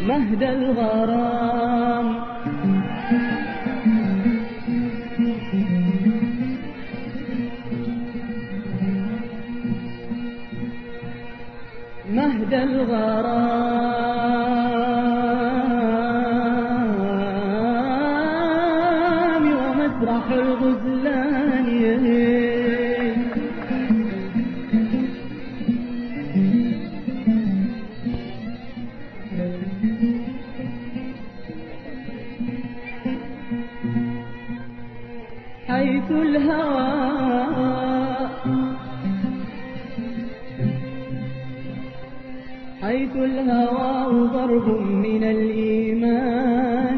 مهد الغرام. مهد الغرام ومسرح الغزلان، حيث الهوى ضرب من الإيمان،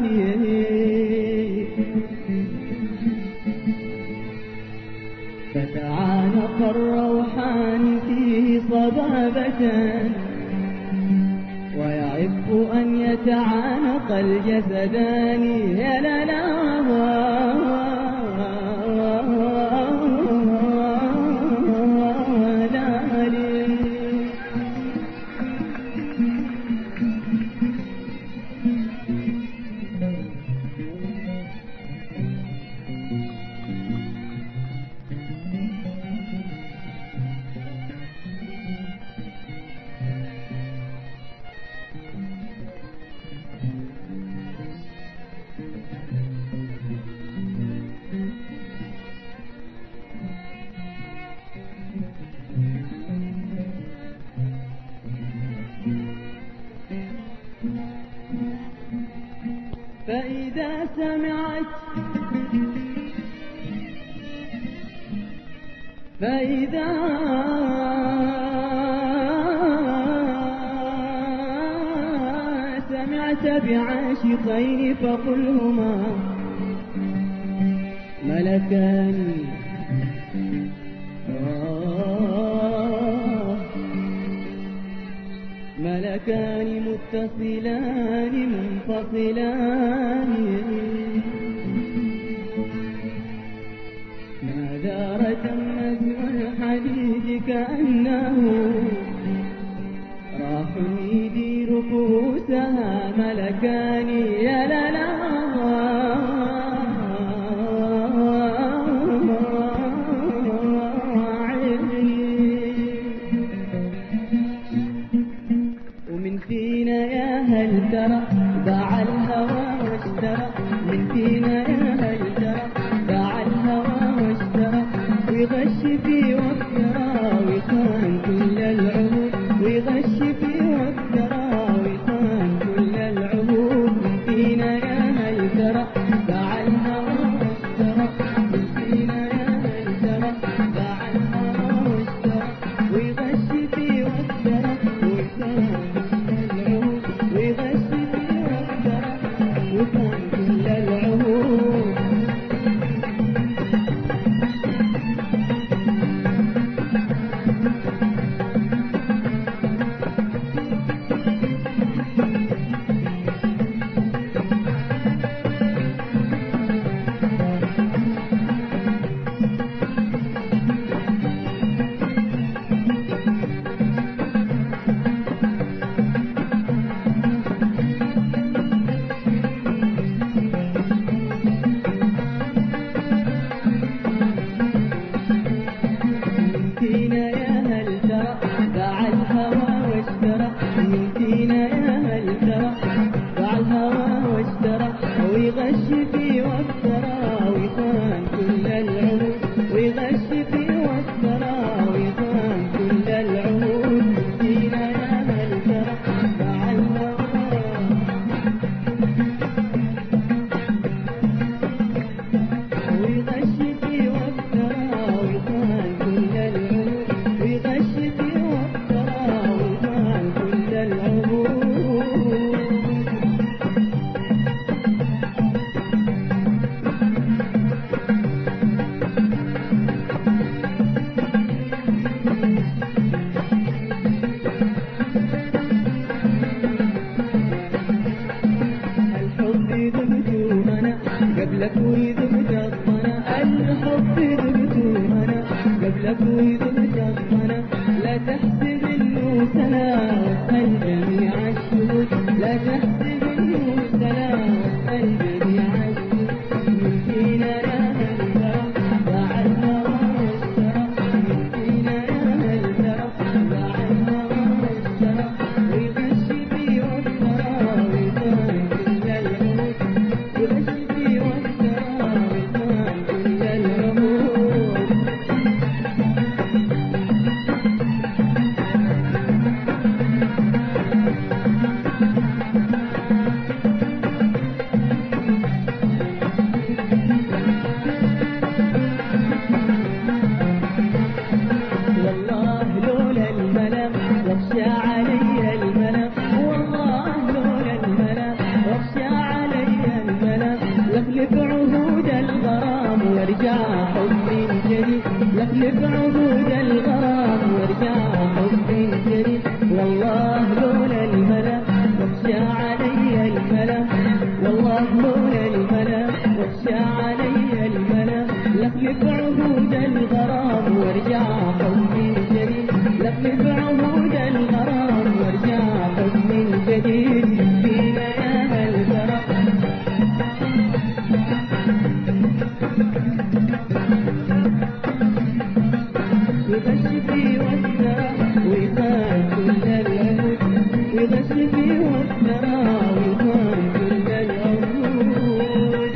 فتعانق الروحان فيه صبابة، ويعب أن يتعانق الجسدان. يا لا لا فإذا سمعت بعاشقين فقلهما ملكان، ملكان متصلان منفصلان، ما دارت النجم الحديد كأنه راح يدير كؤوسها ملكان. يا لا لا ومن فينا يا هل ترى باع الهوى واشترى، من فينا يا هل ترى باع الهوى واشترى، ويغش في وافترى ويخان كل العهود، ويغش في وافترى ويخان كل العهود. من فينا يا هل ترى باع الهوى واشترى، من فينا يا هل ترى باع الهوى واشترى، ويغش في وافترى ويخان كل العهود. ويغش في وافترى ويخان كل العهود، ويغش في وافترى ويخان كل العهود. فينا يا هل ترى باع الهوى ويغش في وافترى ويخان كل العهود، ويغش في وافترى ويخان كل العهود. قبلك ويذبت الظنا، الحب ذبته أنا قبلك ويذبت الظنا. لا تحسب إنه سنا واسأل جميع الشهود، لا تحسب وارجع حب من جديد، لفلف عهود الغرام وارجع حب من جديد. والله لولا الملا واخشى علي الملا، والله لولا الملا واخشى علي الملا، لفلف عهود الغرام وارجع حب من جديد، لفلف عهود الغرام وارجع حب من جديد. فينا يا هل ترى يغش في والثرى ويخان كل العهود، يغش في والثرى ويخان كل العهود.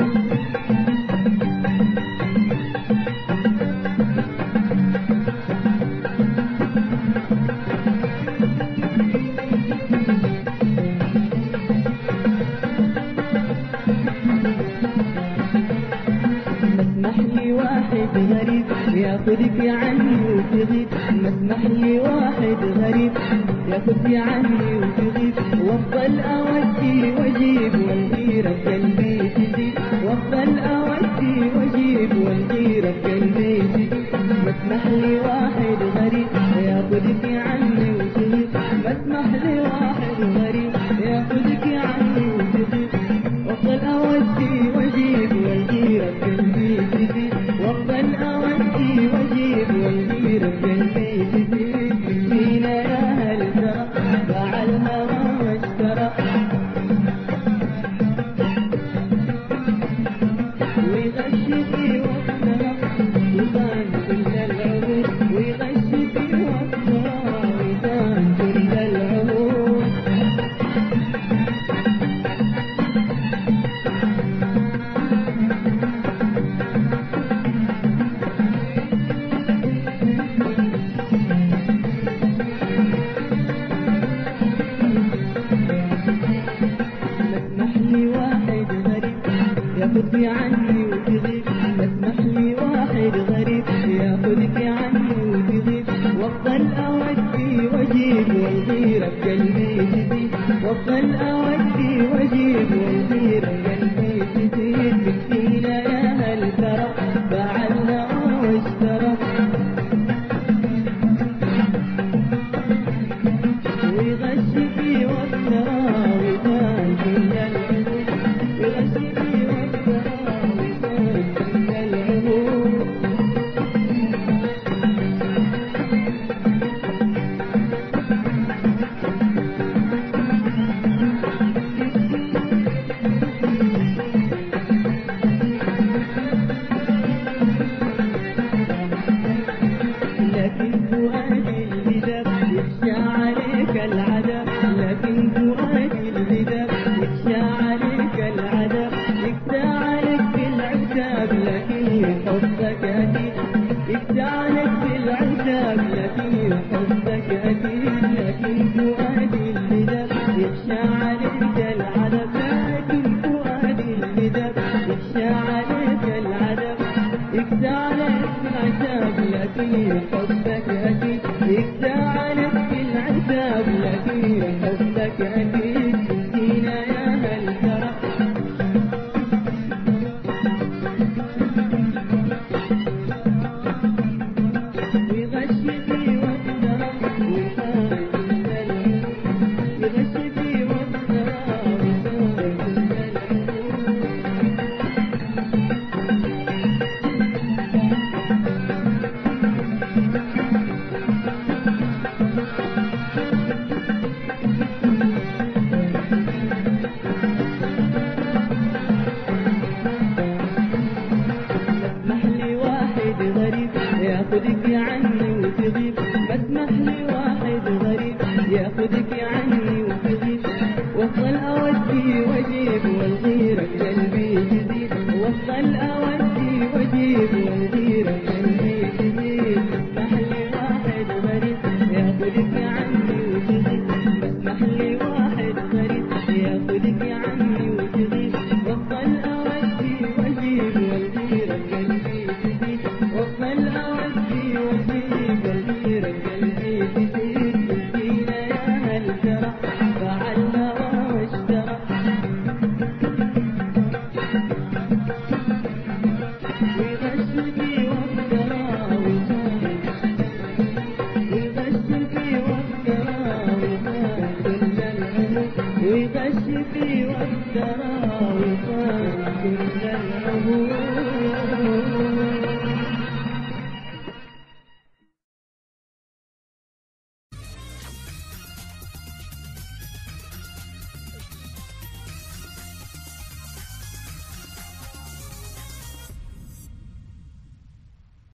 مسمح لي واحد غريب ياخذك عني وتغيب، مسمح لي واحد غريب ياخذك عني وتغيب، وافضل اودي واجيب والغيرة بقلبي تزيد، وافضل اودي واجيب والغيرة بقلبي تزيد. مسمح لي واحد غريب ياخذك عني وتغيب، مسمح لي واحد غريب ياخذك عني وتغيب، وافضل اودي واجيب والغيرة بقلبي تزيد، وافضل اودي واجيب والغيرة بقلبي تزيد. فينا يا هل ترى باع الهوى واشترى، ويغش في وافترى ويخان كل العهود، ويغش في وافترى ويخان كل العهود. مسمح لي واحد غريب ياخذك عني وتغيب، مسمح لي واحد غريب ياخذك عني وتغيب، وافضل اودي واجيب والغيرة بقلبي تزيد، وافضل اودي واجيب والغيرة بقلبي تزيد. مسكينة يا هل ترى باع الهوى واشترى، ويغش في وافترى ويخان كل العهود، ويغش في وافترى ويخان كل العهود. لكن فؤادي الهداب يخشى عليك العذاب، لكن فؤادي الهداب يخشى عليك العذاب، يقسى عليك بالعتاب لكن حبك أكيد، يقسى عليك بالعتاب لكن حبك أكيد. لكن فؤادي الهداب يخشى عليك العذاب، لكن فؤادي الهداب يخشى عليك العذاب، يقسى عليك بالعتاب لكن حبك أكيد، يقسى عليك بالعتاب لكن حبك أكيد. مسكينة يا هل ترى ويغش في وافترى ويخان كل العهود، يغش في وافترى ويخان كل مسمح لي واحد غريب ياخذك عني وتغيب، مسمح لي واحد غريب ياخذك عني وتغيب، وافضل اودي واجيب والغيرة بقلبي تزيد، وافضل